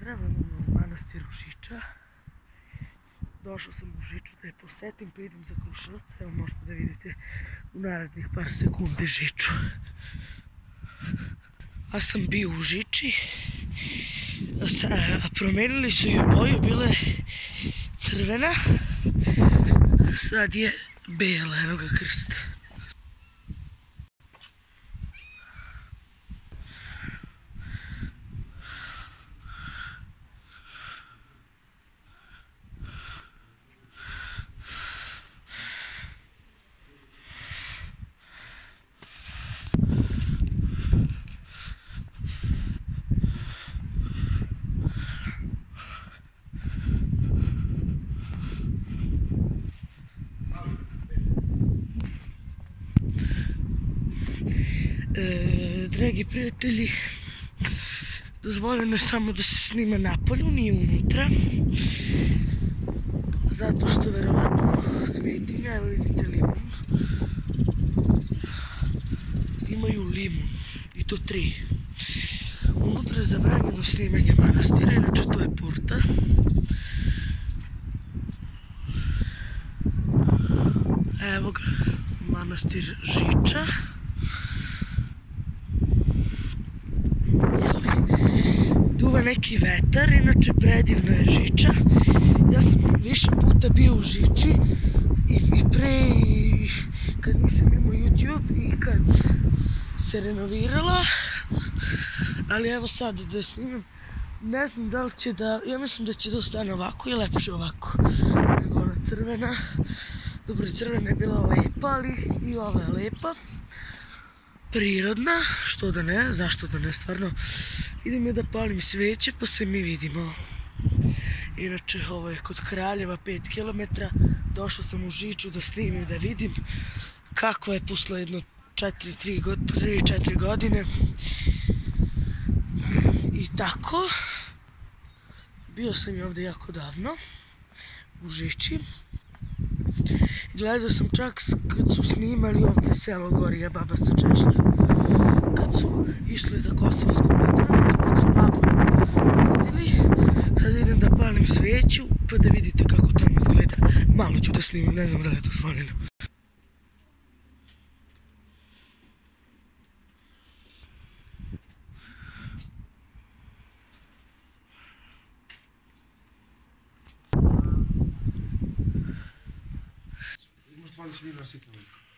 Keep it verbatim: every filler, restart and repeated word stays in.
Pozdravljam u manastiru Žiča. Došao sam u Žiču da je posetim, pa idem za Kruševac. Evo možete da vidite u narednih par sekundi Žiču. A sam bio u Žiči, a promenili su ju boju, bila je crvena, sad je bela, eno ga krst. E, dragi prijatelji, dozvoljeno je samo da se snima napolju, nije unutra, zato što verovatno svetinja, evo vidite limun, imaju limun i to tri. Unutra je zabranjeno snimanje manastira, inače to je porta. Evo ga, manastir Žiča. Duva neki vetar, inače predivna je Žiča. Ja sam više puta bio u Žiči i, i pre i kad nisam imao YouTube i kad se renovirala, ali evo sad da snimam, ne znam da li će da, ja mislim da će da ostane ovako i lepše ovako nego ona crvena. Dobro, crvena je bila lepa, ali i ova je lepa, prirodna, što da ne, zašto da ne, stvarno. Idem ja da palim sveće pa se mi vidimo. Inače, ovo je kod Kraljeva, pet kilometara. Došao sam u Žiču da snimim, da vidim kako je posle jedno četiri, tri, četiri godine. I tako. Bio sam i ovdje jako davno, u Žiči. Gledao sam čak kad su snimali ovdje selo Gorija, baba sa Češlja. Kad su išli za Kosovsku Mitrovicu, kad su nabudu vozili. Sad idem da palim sveću, pa da vidite kako tamo izgleda. Malo ću da snimim, ne znam da li je dozvoljeno. Možda vališ vino na sitno veliko.